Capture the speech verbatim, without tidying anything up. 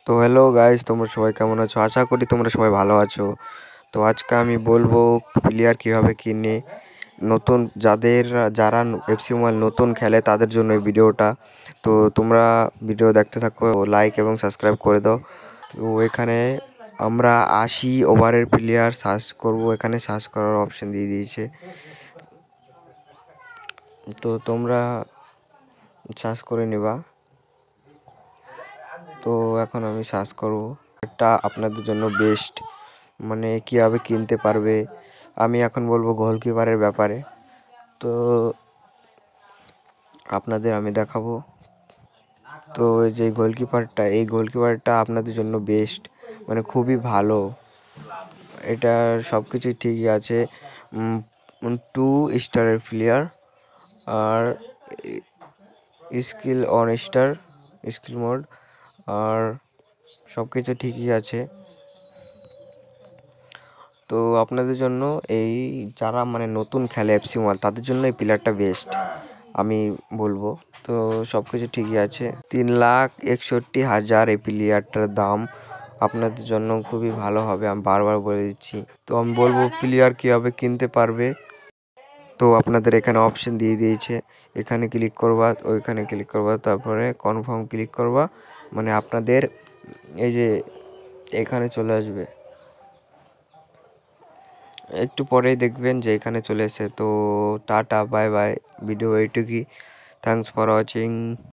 তো hello guys, তোমরা সবাই কেমন আছো? আশা করি তোমরা সবাই ভালো আছো। তো আজকে আমি বলবো প্লেয়ার কিভাবে কিনে, নতুন যাদের যারা এফসি মোবাইল নতুন খেলে তাদের জন্য এই ভিডিওটা। তো তোমরা ভিডিও দেখতে থাকো, লাইক এবং সাবস্ক্রাইব করে দাও। তো এখানে আমরা আশি ওভারের প্লেয়ার সার্চ করব, এখানে সার্চ করার অপশন দিয়ে দিয়েছে। তো তোমরা সার্চ করে নেবা। তো এখন আমি সার্চ করব, এটা আপনাদের জন্য বেস্ট, মানে কীভাবে কিনতে পারবে। আমি এখন বলবো গোলকিপারের ব্যাপারে। তো আপনাদের আমি দেখাবো। তো এই যে গোলকিপারটা, এই গোলকিপারটা আপনাদের জন্য বেস্ট, মানে খুবই ভালো। এটা সব কিছুই ঠিকই আছে। টু স্টারের প্লেয়ার, আর skill on star, skill mode, আর সব কিছু ঠিকই আছে। তো আপনাদের জন্য এই যারা মানে নতুন খেলে এফসি মোবাইল তাদের জন্য এই প্লেয়ারটা বেস্ট আমি বলবো। তো সব কিছু ঠিকই আছে। তিন লাখ একষট্টি হাজার এই প্লেয়ারটার দাম, আপনাদের জন্য খুবই ভালো হবে, আমি বারবার বলে দিচ্ছি। তো আমি বলবো প্লেয়ার কীভাবে কিনতে পারবে। তো আপনাদের এখানে অপশন দিয়ে দিয়েছে, এখানে ক্লিক করবা, ওইখানে ক্লিক করবা, তারপরে কনফার্ম ক্লিক করবা, মানে আপনাদের এই যে এখানে চলে আসবে। একটু পরেই দেখবেন যে এখানে চলে এসেছে। তো টাটা, বাই বাই, ভিডিও এইটুকুই। Thanks for watching.